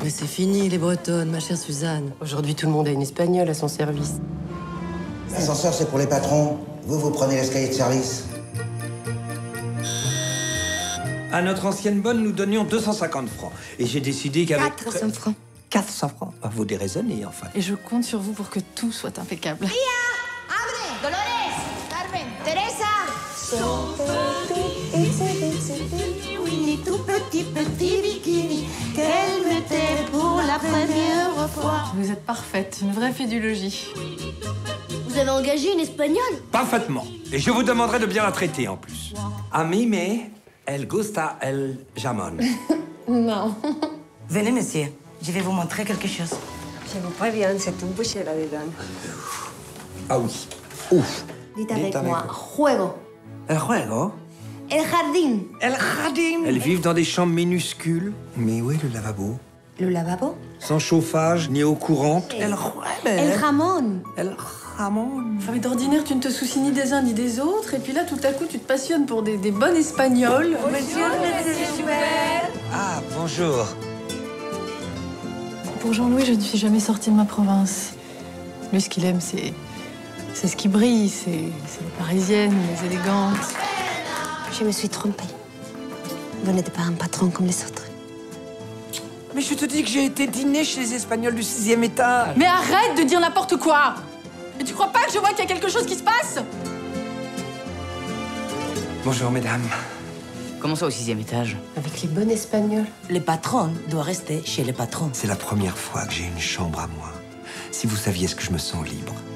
mais c'est fini, les Bretonnes, ma chère Suzanne. Aujourd'hui, tout le monde a une Espagnole à son service. L'ascenseur, c'est pour les patrons. Vous prenez l'escalier de service. À notre ancienne bonne, nous donnions 250 francs. Et j'ai décidé qu'avec... 400 francs. 400 francs. Bah, vous déraisonnez, enfin. Et je compte sur vous pour que tout soit impeccable. Abre! Dolorès! Carmen! Teresa! Winnie, tout petit bikini, qu'elle mettait pour la première fois. Vous êtes parfaite, une vraie fille du logis. Vous avez engagé une Espagnole? Parfaitement. Et je vous demanderai de bien la traiter, en plus. A mí me el gusta el jamón. Non. Venez, monsieur. Je vais vous montrer quelque chose. Je vous préviens, c'est tout bouché là-dedans. Ah oui. Ouf. Dites avec moi, juego. El juego? El jardín. El jardín. Elles vivent dans des chambres minuscules. Mais où est le lavabo? Le lavabo? Sans chauffage, ni eau courante. El jamón. El jamón. Enfin, mais d'ordinaire, tu ne te soucies ni des uns ni des autres. Et puis là, tout à coup, tu te passionnes pour des bonnes Espagnoles. Monsieur Joubert. Ah, bonjour. Pour Jean-Louis, je ne suis jamais sortie de ma province. Lui, ce qu'il aime, c'est ce qui brille, c'est les parisiennes, les élégantes. Je me suis trompée. Vous n'êtes pas un patron comme les autres. Mais je te dis que j'ai été dîner chez les Espagnols du 6e étage. Mais arrête de dire n'importe quoi! Et tu crois pas que je vois qu'il y a quelque chose qui se passe? Bonjour, mesdames. Comment ça, au 6e étage? Avec les bonnes Espagnoles. Les patrons doivent rester chez les patrons. C'est la première fois que j'ai une chambre à moi. Si vous saviez ce que je me sens libre.